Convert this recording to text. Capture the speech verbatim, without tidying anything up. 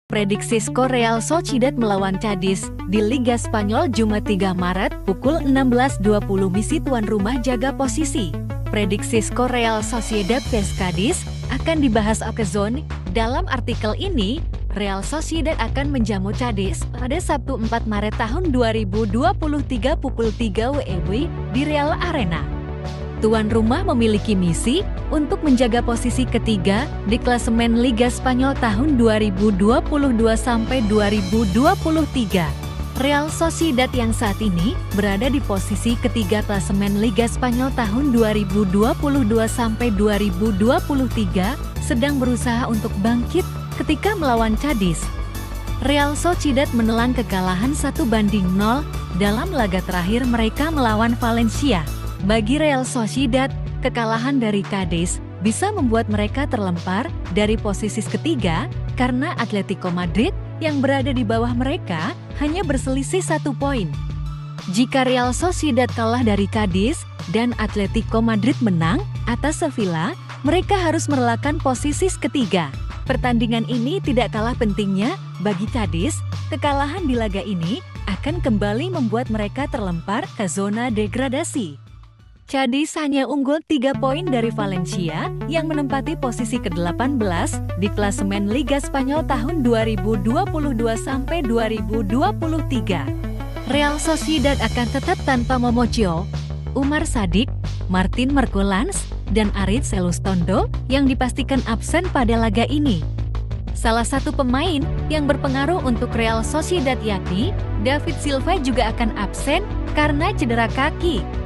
Prediksi skor Real Sociedad melawan Cadiz di Liga Spanyol Jumat tiga Maret pukul enam belas dua puluh. Misi tuan rumah jaga posisi. Prediksi skor Real Sociedad vs Cadiz akan dibahas Okezone. Dalam artikel ini, Real Sociedad akan menjamu Cadiz pada Sabtu empat Maret tahun dua ribu dua puluh tiga pukul tiga W I B di Real Arena. Tuan rumah memiliki misi untuk menjaga posisi ketiga di klasemen Liga Spanyol tahun dua ribu dua puluh dua sampai dua ribu dua puluh tiga. Real Sociedad yang saat ini berada di posisi ketiga klasemen Liga Spanyol tahun dua ribu dua puluh dua sampai dua ribu dua puluh tiga sedang berusaha untuk bangkit ketika melawan Cadiz. Real Sociedad menelan kekalahan satu banding nol dalam laga terakhir mereka melawan Valencia. Bagi Real Sociedad, kekalahan dari Cadiz bisa membuat mereka terlempar dari posisi ketiga karena Atletico Madrid yang berada di bawah mereka hanya berselisih satu poin. Jika Real Sociedad kalah dari Cadiz dan Atletico Madrid menang atas Sevilla, mereka harus merelakan posisi ketiga. Pertandingan ini tidak kalah pentingnya bagi Cadiz. Kekalahan di laga ini akan kembali membuat mereka terlempar ke zona degradasi. Cadiz hanya unggul tiga poin dari Valencia yang menempati posisi ke delapan belas di klasemen Liga Spanyol tahun dua ribu dua puluh dua sampai dua ribu dua puluh tiga. Real Sociedad akan tetap tanpa Momocho, Umar Sadik, Martin Marculans, dan Aritz Elustondo yang dipastikan absen pada laga ini. Salah satu pemain yang berpengaruh untuk Real Sociedad yakni David Silva juga akan absen karena cedera kaki.